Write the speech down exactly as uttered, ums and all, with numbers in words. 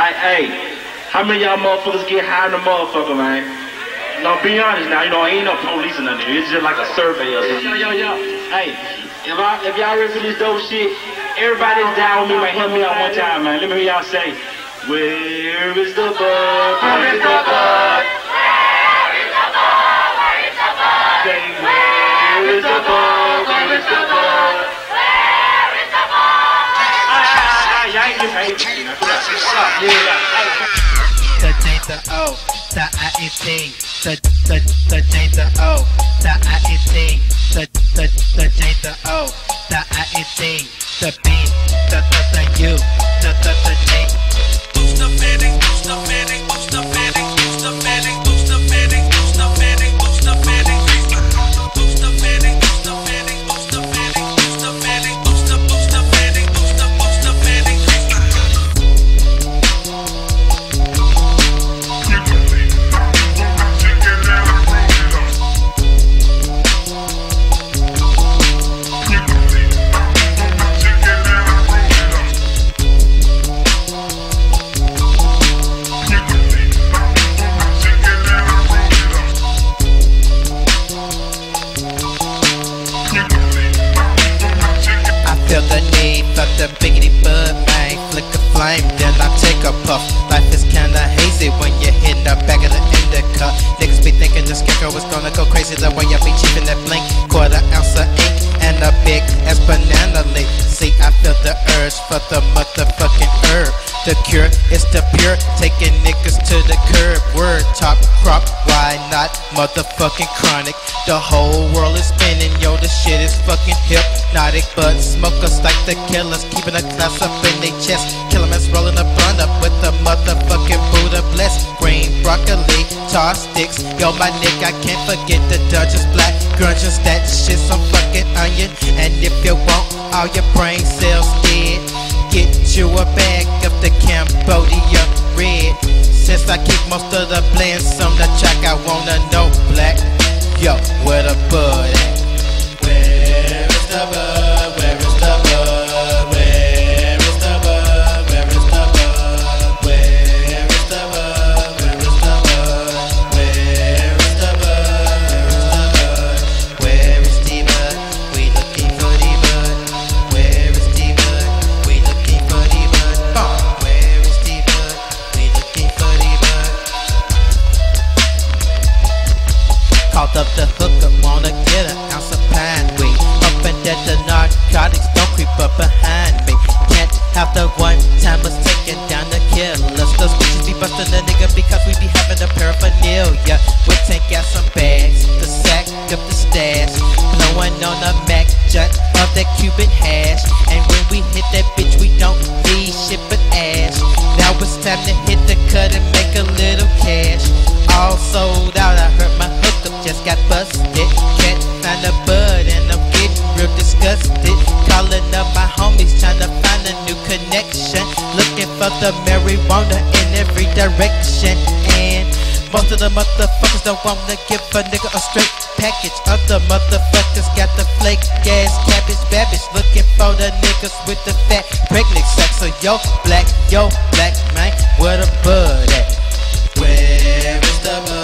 Alright, hey, how many of y'all motherfuckers get high in the motherfucker, man? No, be honest now, you know, ain't no police or nothing. It's just like a survey or something. Yo, yo, yo, hey, if I, if y'all ready for this dope shit, everybody that's down with me, man, help me out one time, man. Let me hear y'all say, where is the bug? Where is the bug? Where is the bug? Where is the bug? Say, where is the bug? Where is the bug? Where is the bug? Alright, alright, alright, y'all ain't getting paid. That's what's up. Yeah, yeah. The J, the O, the I E T, the the the J, the O, the I E T, the the the J, the O, the I E T, the B, the the the U, the the the J. Boost the fitting, boost the fitting, boost the fitting, boost the fitting, boost the fitting, boost the fitting, boost the fitting, boost the fitting, boost the fitting, boost the fitting, boost the fitting, boost the boost the fitting, boost the boost the fitting. Feel the need for the biggity bud, man. Flick a flame, then I take a puff. Life is kinda hazy when you're hitting the back of the indica. Niggas be thinking the scarecrow is gonna go crazy the way I be cheapin' that blink. Quarter ounce of ink and a big ass banana leaf. See, I feel the urge for the motherfucking herb. The cure is the pure, taking niggas to the curb. Word top crop, why not motherfucking chronic? The whole world is spinning, yo, this shit is fucking hypnotic. But smokers like the killers, keeping a class up in their chest. Killerman's rolling a blunt up with the motherfucking Buddha blessed. Green broccoli, tar sticks, yo, my nigga, I can't forget the Dodgers black grunges. That shit some fucking onion, and if you want all your brain cells dead, get you a bag of the Cambodia red. Since I kick most of the blends on the track, I wanna know black. Yo, where the bud at? Where is the bud? Where is the bud? Where is the bud? Where is the bud? Where is the bud? Where is the bud? Where is the bud? Where is the bud? We looking for the bud. Where is the bud? We looking for the bud. Where is the bud? We looking for the bud. Called up the hooker, wanna get an ounce of pine weed. Hoping that the narcotics don't creep up behind me. Can't have the one timers taking down the killers. Those bitches be busting the nigga because we be having the paraphernalia. We take out some bags, the sack of the stash, blowing on a Mac jut of that Cuban hash. And when we hit that bitch, we don't leave shit but ash. Now it's time to hit the cut and make a little cash. All sold out, I heard my hookup just got busted. Can't find a bud and I'm getting real disgusted. Calling up my homies trying to find a new connection. Looking for the marijuana in every direction. And most of the motherfuckers don't wanna give a nigga a straight package. Other motherfuckers got the flake ass cabbage babbage. Looking for the niggas with the fat pregnant sex. So yo black, yo black man, where the bud at? Where is the bud?